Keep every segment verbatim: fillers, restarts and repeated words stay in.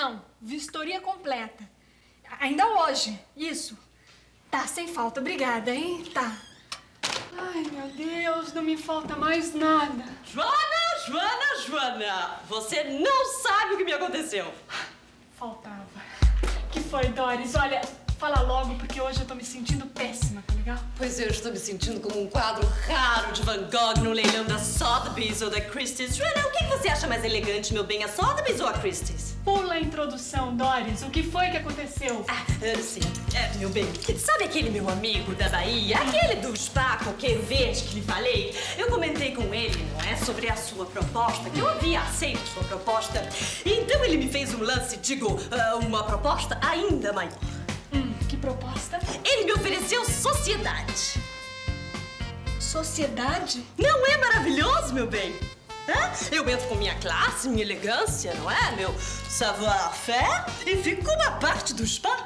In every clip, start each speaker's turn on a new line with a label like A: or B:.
A: Não, vistoria completa. Ainda hoje, isso. Tá, sem falta, obrigada, hein? Tá. Ai, meu Deus, não me falta mais nada.
B: Joana, Joana, Joana, você não sabe o que me aconteceu.
A: Faltava. Que foi, Doris? Olha, fala logo, porque hoje eu tô me sentindo péssima, tá legal?
B: Pois eu estou me sentindo como um quadro raro de Van Gogh no leilão da Sotheby's ou da Christie's. Joana, o que você acha mais elegante, meu bem, a Sotheby's ou a Christie's?
A: Pula a introdução, Doris. O que foi que aconteceu?
B: Ah, sim. É, meu bem, sabe aquele meu amigo da Bahia? Aquele do spa qualquer verde que lhe falei? Eu comentei com ele, não é? Sobre a sua proposta, que eu havia aceito sua proposta. E então ele me fez um lance, digo, uh, uma proposta ainda maior.
A: Hum, que proposta?
B: Ele me ofereceu sociedade.
A: Sociedade?
B: Não é maravilhoso, meu bem? Hã? Eu entro com minha classe, minha elegância, não é? Meu savoir-faire e fico com uma parte do spa.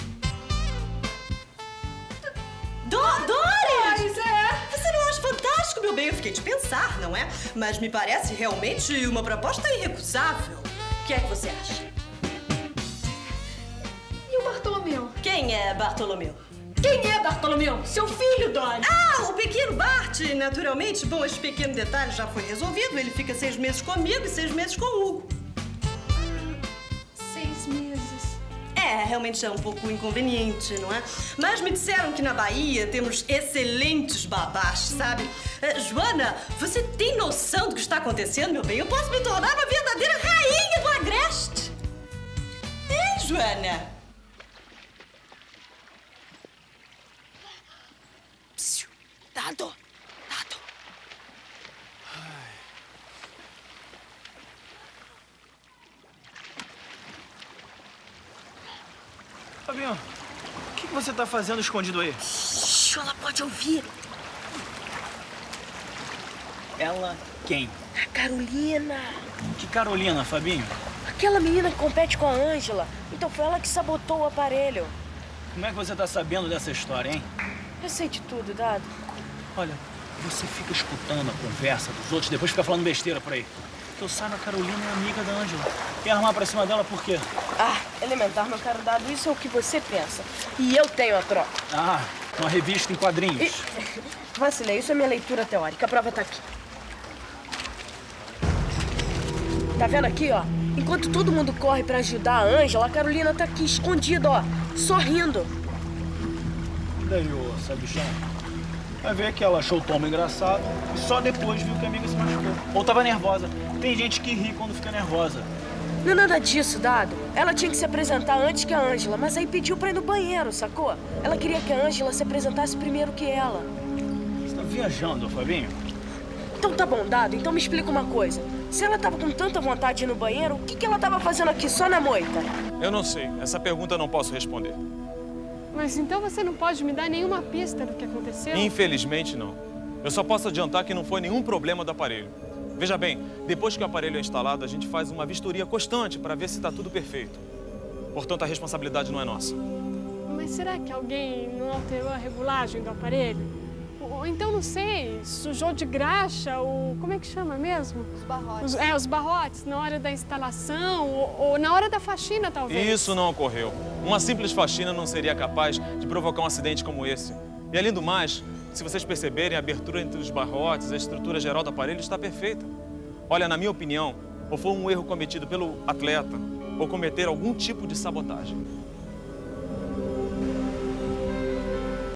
B: Do Doris!
A: Doris, é!
B: Você não acha fantástico, meu bem? Eu fiquei de pensar, não é? Mas me parece realmente uma proposta irrecusável. O que é que você acha?
A: E o Bartolomeu?
B: Quem é Bartolomeu?
A: Quem é Bartolomeu? Seu filho, Doris!
B: Ah, o pequeno Bart, naturalmente. Bom, esse pequeno detalhe já foi resolvido. Ele fica seis meses comigo e seis meses com o Hugo.
A: Seis meses.
B: É, realmente é um pouco inconveniente, não é? Mas me disseram que na Bahia temos excelentes babás, sabe? Uh, Joana, você tem noção do que está acontecendo, meu bem? Eu posso me tornar uma verdadeira rainha do Agreste. Hein, Joana? Psiu. Dado, dado.
C: Fabinho, o que você tá fazendo escondido aí?
B: Shhh, ela pode ouvir.
C: Ela quem?
D: A Carolina.
C: Que Carolina, Fabinho?
D: Aquela menina que compete com a Ângela. Então foi ela que sabotou o aparelho.
C: Como é que você tá sabendo dessa história, hein?
D: Eu sei de tudo, Dado.
C: Olha, você fica escutando a conversa dos outros, depois fica falando besteira por aí. Eu saiba, a Carolina é amiga da Ângela. Quer armar pra cima dela por quê?
D: Ah, elementar, meu caro Dado. Isso é o que você pensa. E eu tenho a troca.
C: Ah, uma revista em quadrinhos.
D: E... Vacilei, isso é minha leitura teórica. A prova tá aqui. Tá vendo aqui, ó? Enquanto todo mundo corre pra ajudar a Ângela, a Carolina tá aqui escondida, ó, sorrindo.
C: E daí, ô, sabichão? Vai ver que ela achou o Tom engraçado e só depois viu que a amiga se machucou. Ou tava nervosa. Tem gente que ri quando fica nervosa.
D: Não é nada disso, Dado. Ela tinha que se apresentar antes que a Ângela, mas aí pediu pra ir no banheiro, sacou? Ela queria que a Ângela se apresentasse primeiro que ela.
C: Você tá viajando, Fabinho?
D: Então tá bom, Dado. Então me explica uma coisa. Se ela tava com tanta vontade de ir no banheiro, o que, que ela tava fazendo aqui só na moita?
E: Eu não sei. Essa pergunta eu não posso responder.
A: Mas então você não pode me dar nenhuma pista do que aconteceu?
E: Infelizmente, não. Eu só posso adiantar que não foi nenhum problema do aparelho. Veja bem, depois que o aparelho é instalado, a gente faz uma vistoria constante para ver se está tudo perfeito. Portanto, a responsabilidade não é nossa.
A: Mas será que alguém não alterou a regulagem do aparelho? Ou então, não sei, sujou de graxa, ou como é que chama mesmo?
F: Os barrotes.
A: Os, é, os barrotes, na hora da instalação, ou, ou na hora da faxina, talvez.
E: Isso não ocorreu. Uma simples faxina não seria capaz de provocar um acidente como esse. E além do mais, se vocês perceberem, a abertura entre os barrotes, a estrutura geral do aparelho está perfeita. Olha, na minha opinião, ou foi um erro cometido pelo atleta, ou cometer algum tipo de sabotagem.